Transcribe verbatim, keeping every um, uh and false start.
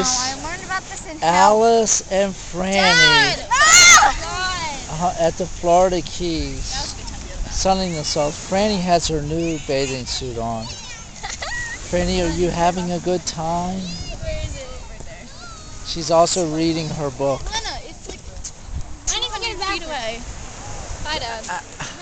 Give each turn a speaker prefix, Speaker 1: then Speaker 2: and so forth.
Speaker 1: I learned about this in
Speaker 2: Alice and Franny
Speaker 1: Dad!
Speaker 2: uh, at the Florida Keys, sunning themselves. Franny has her new bathing suit on. Franny, are you having a good time?
Speaker 1: Where is it? Right there.
Speaker 2: She's also reading her book.
Speaker 1: Lena, it's like... I need to get it back away. Bye, Dad.
Speaker 2: Uh,